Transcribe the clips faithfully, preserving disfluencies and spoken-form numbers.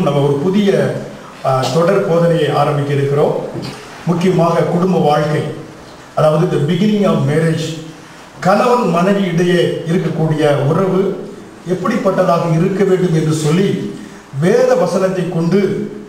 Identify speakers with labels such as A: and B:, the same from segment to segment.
A: நம்ம ஒரு புதிய தொடர் போதனையை ஆரம்பிக்க இருக்கிறோம். முக்கியமாக குடும்ப வாழ்க்கை, அதாவது தி பிகினிங் ஆஃப் மேரேஜ். கணவன் மனைவி இடையே இருக்கக்கூடிய உறவு எப்படிப்பட்டதாக இருக்க வேண்டும் என்று சொல்லி வேத வசனத்தை கொண்டு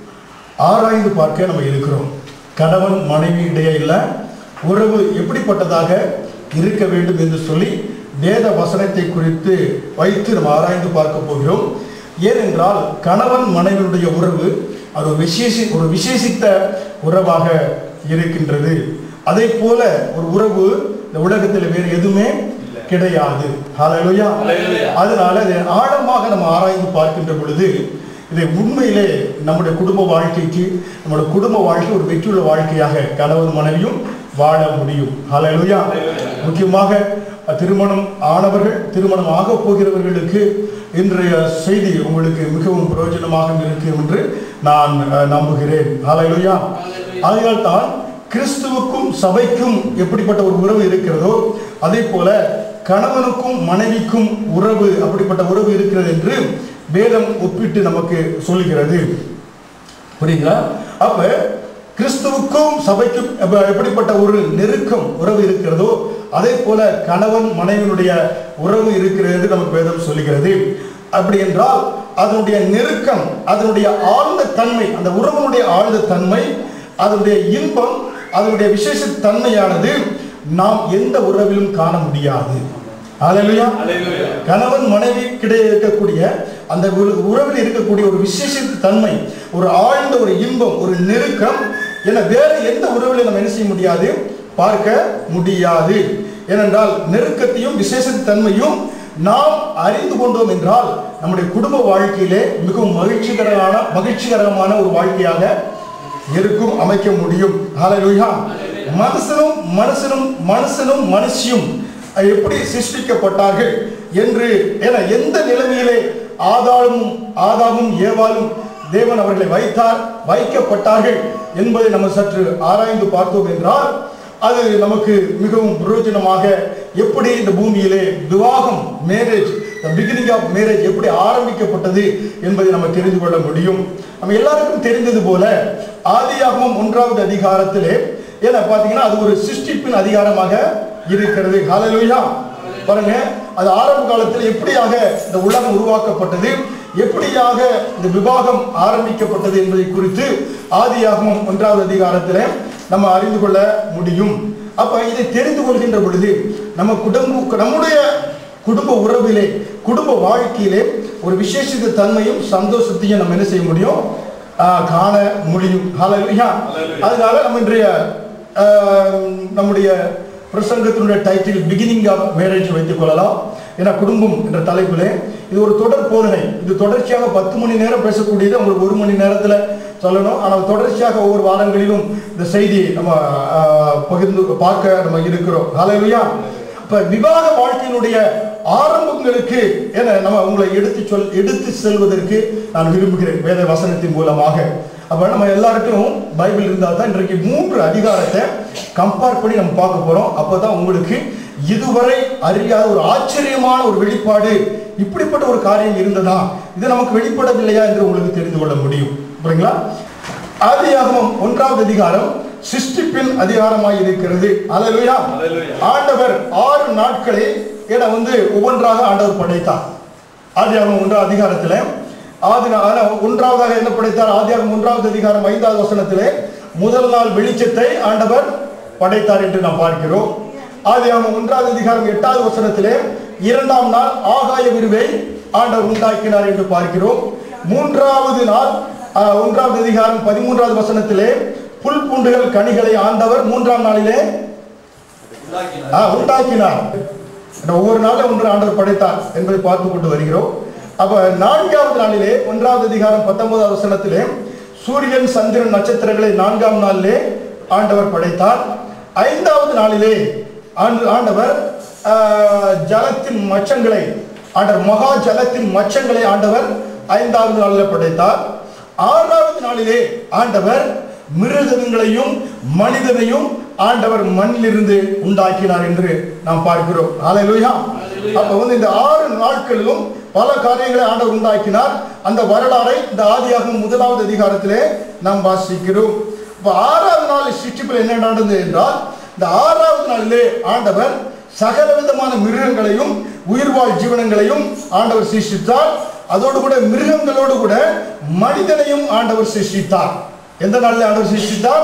A: ஆராய்ந்து பார்க்க நம்ம இருக்கிறோம். கணவன் மனைவி இடையே இல்ல உறவு எப்படிப்பட்டதாக இருக்க வேண்டும் என்று சொல்லி வேத வசனத்தை குறித்து வைத்து நம்ம ஆராய்ந்து பார்க்க போகிறோம். ஏனென்றால் கணவன் மனைவியுடைய உறவு அது விசேஷி ஒரு விசேஷித்த உறவாக இருக்கின்றது. அதே போல ஒரு உறவு இந்த உலகத்தில் வேறு எதுவுமே கிடையாது. ஹல்லேலூயா. அதனால இதை ஆழமாக நம்ம ஆராய்ந்து பார்க்கின்ற பொழுது இதை உண்மையிலே நம்முடைய குடும்ப வாழ்க்கைக்கு நம்முடைய குடும்ப வாழ்க்கை ஒரு வெற்றியுள்ள வாழ்க்கையாக கணவன் மனைவியும் வாழ முடியும். ஹல்லேலூயா. முக்கியமாக திருமணம் ஆனவர்கள், திருமணம் ஆக போகிறவர்களுக்கு இன்றைய செய்தி உங்களுக்கு மிகவும் பிரயோஜனமாக இருக்கும் என்று நான் நம்புகிறேன். ஹல்லேலூயா. ஆகையால் தான் கிறிஸ்துவுக்கும் சபைக்கும் எப்படிப்பட்ட ஒரு உறவு இருக்கிறதோ அதே போல கணவனுக்கும் மனைவிக்கும் உறவு அப்படிப்பட்ட உறவு இருக்கிறது என்று வேதம் ஒப்பிட்டு நமக்கு சொல்லுகிறது. புரியுங்களா? அப்ப கிறிஸ்துவுக்கும் சபைக்கும் எப்படிப்பட்ட ஒரு நெருக்கம் உறவு இருக்கிறதோ அதே போல கணவன் மனைவியினுடைய உறவு இருக்கிறது என்று நமக்கு வேதம் சொல்லுகிறது. அப்படி என்றால் அதனுடைய நெருக்கம், அதனுடைய ஆழ்ந்த தன்மை, அந்த உறவனுடைய ஆழ்ந்த தன்மை, அதனுடைய இன்பம், அதனுடைய விசேஷ தன்மையானது நாம் எந்த உறவிலும் காண முடியாது. ஹல்லேலூயா. கணவன் மனைவி கிடையே இருக்கக்கூடிய அந்த உறவில் இருக்கக்கூடிய ஒரு விசேஷ தன்மை, ஒரு ஆழ்ந்த ஒரு இன்பம், ஒரு நெருக்கம் என வேற எந்த உறவிலும் நம்ம என்ன செய்ய முடியாது, பார்க்க முடியாது. ஏனென்றால் நெருக்கத்தையும் விசேஷ தன்மையும் நாம் அறிந்து கொண்டோம் என்றால் நம்முடைய குடும்ப வாழ்க்கையிலே மிகவும் மகிழ்ச்சிகரமான மகிழ்ச்சிகரமான ஒரு வாழ்க்கையாக இருக்கும், அமைக்க முடியும். ஹல்லேலூயா. மனுஷனும் மனுஷனும் மனுஷனும் மனுஷியும் எப்படி சிருஷ்டிக்கப்பட்டார்கள் என்று என எந்த நிலைமையிலே ஆதாமும் ஆதாமும் ஏவாளும் தேவன் அவர்களை வைத்தார் வைக்கப்பட்டார்கள் என்பதை நம்ம சற்று ஆராய்ந்து பார்த்தோம் என்றால் அது நமக்கு மிகவும் பிரயோஜனமாக எப்படி இந்த பூமியிலே விவாகம் marriage the beginning of marriage எப்படி ஆரம்பிக்கப்பட்டது என்பதை நம்ம தெரிந்து கொள்ள முடியும். நம்ம எல்லாருக்கும் தெரிந்தது போல ஆதியாகமம் ஒன்றாவது அதிகாரத்திலே ஏன்னா பார்த்தீங்கன்னா அது ஒரு சிருஷ்டிப்பின் அதிகாரமாக இருக்கிறது. ஹல்லேலூயா. பாருங்க, அது ஆரம்ப காலத்தில் எப்படியாக இந்த உலகம் உருவாக்கப்பட்டது, எப்படியாக இந்த விவாகம் ஆரம்பிக்கப்பட்டது என்பதை குறித்து ஆதியாகமம் ஒன்றாவது அதிகாரத்தில் நம்ம அறிந்து கொள்ள முடியும். அப்ப இதை தெரிந்து கொள்கின்ற பொழுது நம்ம குடும்ப நம்முடைய குடும்ப உறவிலே குடும்ப வாழ்க்கையிலே ஒரு விசேஷித்த தன்மையும் சந்தோஷத்தையும் நம்ம என்ன செய்ய முடியும், காண முடியும். ஹல்லேலூயா. அதனால நம்ம இன்றைய நம்முடைய பிரசங்கத்தினுடைய டைட்டில் பிகினிங் ஆஃப் மேரேஜ் வைத்துக் கொள்ளலாம். ஏன்னா குடும்பம் என்ற தலைப்பிலே இது ஒரு தொடர் போதனை. இது தொடர்ச்சியாக பத்து மணி நேரம் பேசக்கூடியது உங்களுக்கு ஒரு மணி நேரத்தில் சொல்லணும். ஆனால் தொடர்ச்சியாக ஒவ்வொரு வாரங்களிலும் இந்த செய்தி நம்ம பகிர்ந்து பார்க்க நம்ம இருக்கிறோம். ஹல்லேலூயா. இப்ப விவாக வாழ்க்கையினுடைய ஆரம்பங்களுக்கு என நம்ம உங்களை எடுத்து சொல் எடுத்து செல்வதற்கு நான் விரும்புகிறேன் வேத வசனத்தின் மூலமாக. அப்ப நம்ம எல்லாருக்கும் பைபிள் இருந்தால் தான் இன்றைக்கு மூன்று அதிகாரத்தை கம்பேர் பண்ணி நம்ம பார்க்க போறோம். அப்பதான் உங்களுக்கு இதுவரை அறியாத ஒரு ஆச்சரியமான ஒரு வெளிப்பாடு, இப்படிப்பட்ட ஒரு காரியம் இருந்ததா, இது நமக்கு வெளிப்படவில்லையா என்று உங்களுக்கு தெரிந்து கொள்ள முடியும். புரியுங்களா? ஆதியாகமம் ஒன்றாவது அதிகாரம் சிருஷ்டிப்பின் அதிகாரமாய் இருக்கிறது. ஹல்லேலூயா. ஆண்டவர் ஆறு நாட்களை என வந்து ஒவ்வொன்றாக ஆண்டவர் படைத்தார். ஆதியாகமம் ஒன்றாவது அதிகாரத்தில் ஆதி ஒன்றாவதாக என்ன படைத்தார்? ஆதியாகமம் ஒன்றாவது அதிகாரம் ஐந்தாவது வசனத்திலே முதல் நாள் வெளிச்சத்தை ஆண்டவர் படைத்தார் என்று நாம் பார்க்கிறோம். ஆதியாகமம் ஒன்றாவது அதிகாரம் எட்டாவது வசனத்திலே இரண்டாம் நாள் ஆகாய விருவை ஆண்டவர் உண்டாக்கினார் என்று பார்க்கிறோம். மூன்றாவது நாள் ஒன்றாவது அதிகாரம் பதிமூன்றாவது வசனத்திலே புல் பூண்டுகள் கனிகளை ஆண்டவர் மூன்றாம் நாளிலே உண்டாக்கினார். ஒவ்வொரு நாளும் ஒன்று ஆண்டவர் படைத்தார் என்பதை பார்த்து கொண்டு வருகிறோம். அப்ப நான்காவது நாளிலே ஒன்றாவது அதிகாரம் பத்தொன்பதாவது வசனத்திலே சூரியன் சந்திரன் நட்சத்திரங்களை நான்காம் நாளிலே ஆண்டவர் படைத்தார். ஐந்தாவது நாளிலே ஆண்டவர் ஜலத்தின் மச்சங்களை ஆண்டவர் மகா ஜலத்தின் மச்சங்களை ஆண்டவர் ஐந்தாவது நாளில் படைத்தார். ஆறாவது நாளிலே ஆண்டவர் மிருகங்களையும் மனிதனையும் ஆண்டவர் மண்ணிலிருந்து உண்டாக்கினார் என்று நாம் பார்க்கிறோம். ஹல்லேலூயா. அப்ப வந்து இந்த ஆறு நாட்களிலும் பல காரியங்களை ஆண்டவர் உண்டாக்கினார். அந்த வரலாறை இந்த ஆதியாகமம் முதலாவது அதிகாரத்திலே நாம் வாசிக்கிறோம். இப்போ ஆறாவது நாள் சிருஷ்டிப்பில் என்ன நடந்தது என்றால், இந்த ஆறாவது நாளிலே ஆண்டவர் சகல விதமான மிருகங்களையும் உயிர்வாழ் ஜீவனங்களையும் ஆண்டவர் சிருஷ்டித்தார். அதோடு கூட மிருகங்களோடு கூட மனிதனையும் ஆண்டவர் சிருஷ்டித்தார். எந்த நாளிலே ஆண்டவர் சிருஷ்டித்தார்?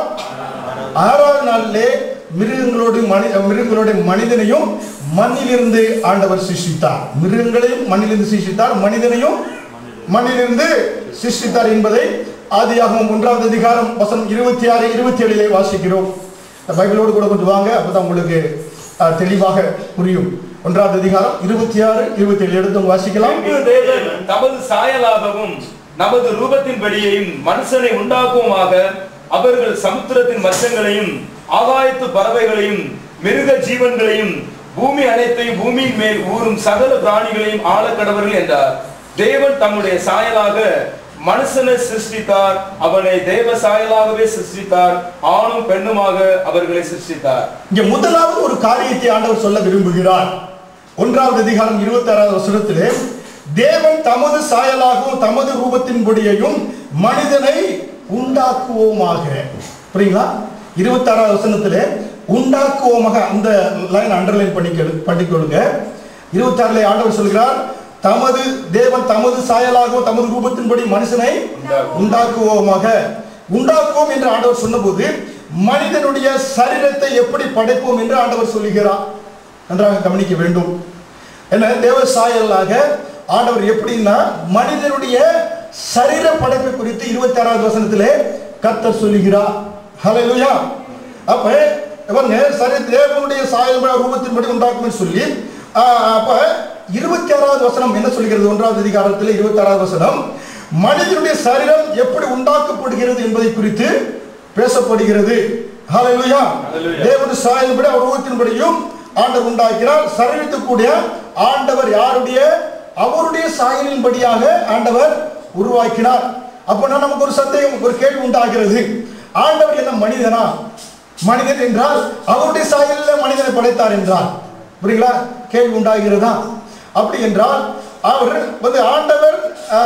A: ஆறாவது நாளிலே மிருகங்களோடு மனி மிருகங்களோட மனிதனையும் மண்ணிலிருந்து ஆண்டவர் சிருஷ்டித்தார். மிருகங்களையும் மண்ணிலிருந்து சிருஷ்டித்தார், மனிதனையும் மண்ணிலிருந்து சிருஷ்டித்தார் என்பதை ஆதியாகமம் ஒன்றாவது அதிகாரம் வசனம் இருபத்தி ஆறு இருபத்தி ஏழிலே வாசிக்கிறோம். பைபிளோடு கூட கொஞ்சம் வாங்க, அப்பதான் உங்களுக்கு தெளிவாக புரியும். ஒன்றாவது அதிகாரம் இருபத்தி ஆறு இருபத்தி ஏழு எடுத்து வாசிக்கலாம்.
B: தேவன் தமது சாயலாகவும் நமது ரூபத்தின்படியையும் மனுஷனை உண்டாக்குவோமாக, அவர்கள் சமுத்திரத்தின் மச்சங்களையும் ஆகாயத்து பறவைகளையும் மிருக ஜீவன்களையும் பூமி அனைத்தையும் பூமியின் மேல் ஊறும் சகல பிராணிகளையும் ஆளக்கடவர்கள் என்றார். தேவன் தம்முடைய சாயலாக மனுஷனை சிருஷ்டித்தார், அவனை தேவ சாயலாகவே சிருஷ்டித்தார், ஆணும் பெண்ணுமாக அவர்களை சிருஷ்டித்தார்.
A: இங்க முதலாவது ஒரு காரியத்தை ஆண்டவர் சொல்ல விரும்புகிறார். ஒன்றாவது அதிகாரம் இருபத்தி ஆறாவது வசனத்திலே தேவன் தமது சாயலாகவும் தமது ரூபத்தின்படியையும் மனிதனை உண்டாக்குவோமாக. புரியுங்களா? இருபத்தி ஆறாவது வசனத்திலே உண்டாக்குவோமாக, அந்த லைன் அண்டர்லைன் பண்ணி பண்ணிக்கொள்ளுங்க. இருபத்தி ஆறுல ஆண்டவர் சொல்கிறார், தமது தேவன் தமது சாயலாகவும் தமது ரூபத்தின்படி மனுஷனை உண்டாக்குவோமாக. உண்டாக்குவோம் என்று ஆண்டவர் சொன்னபோது மனிதனுடைய சரீரத்தை எப்படி படைப்போம் என்று ஆண்டவர் சொல்லுகிறார். நன்றாக கவனிக்க வேண்டும். என்ன தேவ சாயலாக ஆண்டவர் எப்படின்னா மனிதனுடைய சரீர படைப்பை குறித்து இருபத்தி ஆறாவது வசனத்திலே கர்த்தர் சொல்லுகிறார். ஹல்லேலூயா. அப்ப இவங்க சரி தேவனுடைய சாயல் ரூபத்தின்படி உண்டாக்கும் சொல்லி, அப்ப இருபத்தி ஆறாவது வசனம் என்ன சொல்கிறது? ஒன்றாவது அதிகாரத்தில் இருபத்தி ஆறாவது வசனம் மனிதனுடைய சரீரம் எப்படி உண்டாக்கப்படுகிறது என்பதை குறித்து பேசப்படுகிறது. ஹல்லேலூயா. தேவனுடைய சாயலின்படி அவர் ரூபத்தின்படியும் ஆண்டவர் உண்டாக்கிறார். சரீரத்துக்குரிய ஆண்டவர் யாருடைய? அவருடைய சாயலின்படியாக ஆண்டவர் உருவாக்கினார். அப்பனா நமக்கு ஒரு சந்தேகம், ஒரு கேள்வி உண்டாகிறது. ஆண்டவர் என்ன மனிதனா? மனிதன் என்றால் அவருடைய சாயலில் மனிதனை படைத்தார் என்றால், புரியுங்களா? கேள்வி உண்டாகிறதா? அப்படி என்றால் அவர் வந்து ஆண்டவர்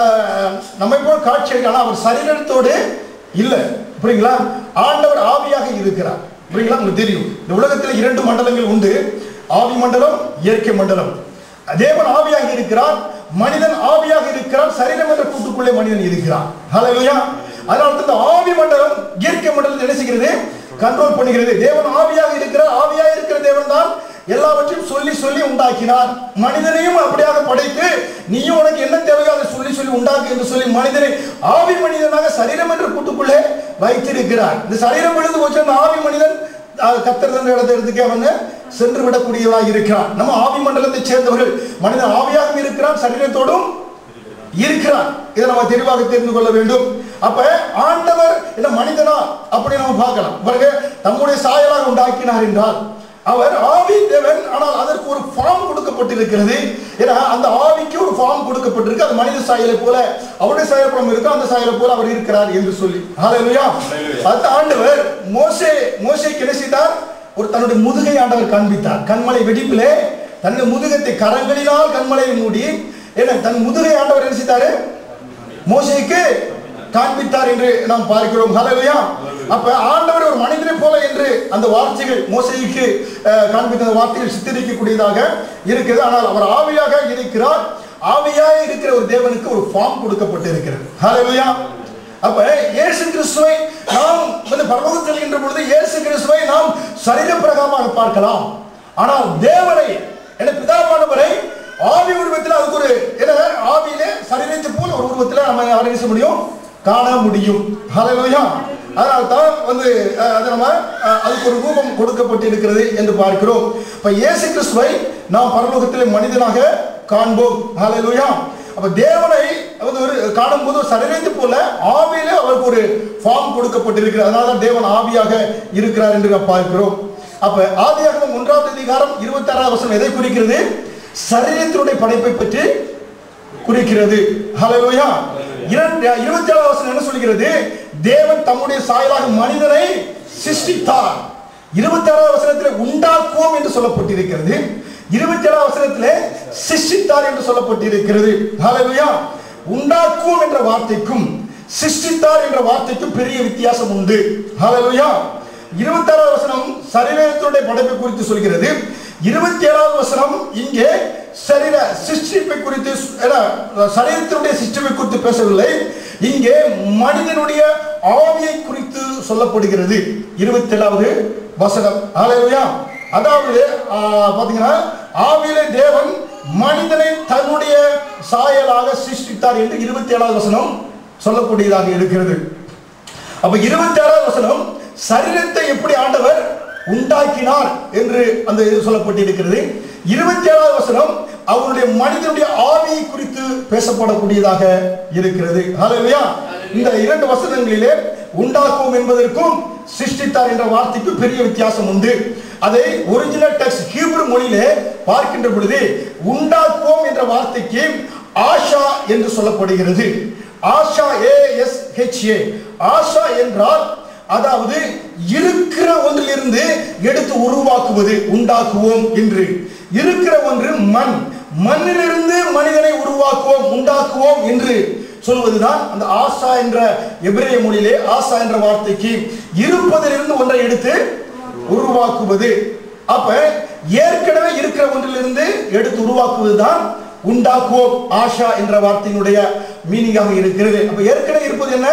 A: நம்மை போல் காட்சி, ஆனால் அவர் சரீரத்தோடு இல்லை. புரியுங்களா? ஆண்டவர் ஆவியாக இருக்கிறார். புரியுங்களா? உங்களுக்கு தெரியும், இந்த உலகத்தில் இரண்டு மண்டலங்கள் உண்டு, ஆவி மண்டலம், இயற்கை மண்டலம். தேவன் ஆவியாக இருக்கிறார், மனிதன் ஆவியாக இருக்கிறார், சரீரம் என்ற கூட்டுக்குள்ளே மனிதன் இருக்கிறார். ஹல்லேலூயா. அதனால இந்த ஆவி மண்டலம் இயற்கை மண்டலத்தை என்ன செய்கிறது? கண்ட்ரோல் பண்ணுகிறது. தேவன் ஆவியாக இருக்கிறார். ஆவியாக இருக்கிற தேவன் தான் எல்லாவற்றையும் சொல்லி சொல்லி உண்டாக்கினார். மனிதனையும் அப்படியாக படைத்து நீயும் உனக்கு என்ன தேவையோ அதை சொல்லி சொல்லி உண்டாக்கு என்று சொல்லி மனிதனை ஆவி மனிதனாக சரீரம் என்ற கூட்டுக்குள்ளே வைத்திருக்கிறார். இந்த சரீரம் எழுது போச்சு, அந்த ஆவி மனிதன் கர்த்தர் தந்த இடத்திற்கு அவங்க சென்று விடக்கூடியவராக இருக்கிறார். நம்ம ஆவி மண்டலத்தை சேர்ந்தவர்கள். மனிதன் ஆவியாகவும் இருக்கிறான், சரீரத்தோடும் இருக்கிறார். இதை நம்ம தெளிவாக தெரிந்து கொள்ள வேண்டும். அப்ப ஆண்டவர் என்ன மனிதனா அப்படி நம்ம பார்க்கலாம். பாருங்க, தம்முடைய சாயலாக உண்டாக்கினார் என்றால் அவர் ஆவி தேவன், ஆனால் அதற்கு ஒரு ஃபார்ம் கொடுக்கப்பட்டிருக்கிறது. ஏன்னா அந்த ஆவிக்கு ஒரு ஃபார்ம் கொடுக்கப்பட்டிருக்கு. அது மனித சாயலை போல அவருடைய சாயல் இருக்கு, அந்த சாயலை போல அவர் இருக்கிறார் என்று சொல்லி. ஹல்லேலூயா. அந்த ஆண்டவர் மோசே மோசேக்கு என்ன செய்தார்? ஒரு தன்னுடைய முதுகை ஆண்டவர் காண்பித்தார். கண்மலை வெடிப்பிலே தன்னுடைய முதுகத்தை கரங்களினால் கண்மலையை மூடி ஏன்னா தன் முதுகை ஆண்டவர் என்ன செய்தாரு? மோசேக்கு காண்பித்தார் என்று நாம் பார்க்கிறோம். ஹல்லேலூயா. அப்ப ஆண்டவர் ஒரு மனிதனை போல என்று அந்த வார்த்தைகள் மோசேக்கு காண்பித்த வார்த்தைகள் சித்தரிக்கக்கூடியதாக இருக்கிறது. ஆனால் அவர் ஆவியாக இருக்கிறார். ஆவியாக இருக்கிற ஒரு தேவனுக்கு ஒரு ஃபார்ம் கொடுக்கப்பட்டு இருக்கிறது. ஹல்லேலூயா. அப்ப இயேசு கிறிஸ்துவை நாம் வந்து பரலோகத்தில் செல்கின்ற பொழுது இயேசு கிறிஸ்துவை நாம் சரீர பிரகாரமாக பார்க்கலாம். ஆனால் தேவனை என பிதாவானவரை ஆவி உருவத்தில் அதுக்கு ஒரு என்ன ஆவியிலே சரீரத்தை போல ஒரு உருவத்தில் நம்ம அறிவிக்க முடியும், காண முடியும். ஹல்லேலூயா. அதனால தான் வந்து அது நம்ம அதுக்கு ஒரு ரூபம் கொடுக்கப்பட்டு இருக்கிறது என்று பார்க்கிறோம். இப்ப இயேசு கிறிஸ்துவை நாம் பரலோகத்திலே மனிதனாக காண்போம். ஹல்லேலூயா. அப்ப தேவனை வந்து ஒரு காணும் போது சரீரத்தை போல ஆவியிலே அவருக்கு ஒரு ஃபார்ம் கொடுக்கப்பட்டிருக்கிறது. அதனால தான் தேவன் ஆவியாக இருக்கிறார் என்று நாம் பார்க்கிறோம். அப்ப ஆதியாகமம் ஒன்றாவது அதிகாரம் இருபத்தி ஆறாவது வசனம் எதை குறிக்கிறது? சரீரத்தினுடைய படைப்பை பற்றி குறிக்கிறது. ஹல்லேலூயா. இருபத்தி ஏழாவது வசனம் என்ன சொல்கிறது? தேவன் தம்முடைய சாயலாக மனிதனை சிருஷ்டித்தார். இருபத்தி ஆறாவது வசனத்தில் உண்டாக்குவோம் என்று சொல்லப்பட்டிருக்கிறது. இருபத்தி ஏழாவது வசனத்திலே சிருஷ்டித்தார் என்று சொல்லப்பட்டிருக்கிறது. ஹல்லேலூயா. உண்டாக்கும் என்ற வார்த்தைக்கும் சிருஷ்டித்தார் என்ற வார்த்தைக்கும் பெரிய வித்தியாசம் உண்டு. ஹல்லேலூயா. இருபத்தி ஆறாவது வசனம் சரீரத்தினுடைய படைப்பை குறித்து சொல்கிறது. இருபத்தி ஏழாவது வசனம் இங்கே சரீர சிருஷ்டிப்பை குறித்து, சரீரத்தினுடைய சிருஷ்டிப்பை குறித்து பேசவில்லை, இங்கே மனிதனுடைய ஆவியை குறித்து சொல்லப்படுகிறது. இருபத்தி ஏழாவது வசனம். ஹல்லேலூயா. அதாவது பாத்தீங்கன்னா ஆவியிலே தேவன் மனிதனை தன்னுடைய சாயலாக சிருஷ்டித்தார் என்று இருபத்தி ஏழாவது வசனம் சொல்லக்கூடியதாக இருக்கிறது. அப்ப இருபத்தி ஏழாவது வசனம் சரீரத்தை எப்படி ஆண்டவர் உண்டாக்கினார் என்று அந்த இது சொல்லப்பட்டிருக்கிறது. இருபத்தி ஏழாவது வசனம் அவருடைய மனிதனுடைய ஆவியை குறித்து பேசப்படக்கூடியதாக இருக்கிறது. ஹல்லேலூயா. இந்த இரண்டு வசனங்களிலே உண்டாக்கும் என்பதற்கும் சிருஷ்டித்தார் என்ற வார்த்தைக்கு பெரிய வித்தியாசம் உண்டு. அதை ஒரிஜினல் டெக்ஸ்ட் ஹீப்ரு மொழியிலே பார்க்கின்ற பொழுது உண்டாக்கும் என்ற வார்த்தைக்கு ஆஷா என்று சொல்லப்படுகிறது. ஆஷா, ஏ எஸ் ஹெச் ஏ. ஆஷா என்றால் அதாவது இருக்கிற ஒன்றிலிருந்து எடுத்து உருவாக்குவது, உண்டாக்குவோம் என்று. இருக்கிற ஒன்று மண், மண்ணிலிருந்து மனிதனை உருவாக்குவோம், உண்டாக்குவோம் என்று சொல்வதுதான் அந்த ஆசா என்ற எபிரேய மொழியிலே ஆசா என்ற வார்த்தைக்கு இருப்பதிலிருந்து ஒன்றை எடுத்து உருவாக்குவது. அப்ப ஏற்கனவே இருக்கிற ஒன்றிலிருந்து எடுத்து உருவாக்குவதுதான் உண்டாக்குவோம் ஆஷா என்ற வார்த்தையினுடைய மீனிங்காக இருக்கிறது. அப்ப ஏற்கனவே இருப்பது என்ன?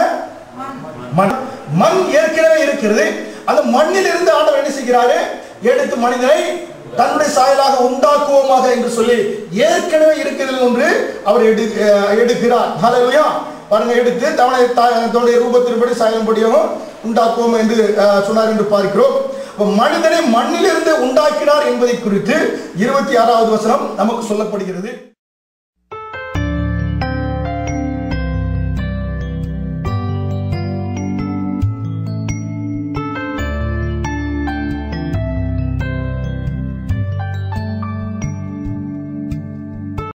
A: மண். மண் ஏற்கனவே இருக்கிறது. அந்த மண்ணில் இருந்து ஆண்டவர் என்ன செய்கிறாரு? எடுத்து மனிதனை தன்னுடைய சாயலாக உண்டாக்குவோமாக என்று சொல்லி ஏற்கனவே இருக்கிறது ஒன்று அவர் எடுக்கிறார். ஹல்லேலூயா. பாருங்க, எடுத்து தன்னுடைய ரூபத்தின்படி சாயலின்படியும் உண்டாக்குவோம் என்று சொன்னார் என்று பார்க்கிறோம். மனிதனை மண்ணிலிருந்து உண்டாக்கினார் என்பதை குறித்து இருபத்தி ஆறாவது வசனம் நமக்கு சொல்லப்படுகிறது.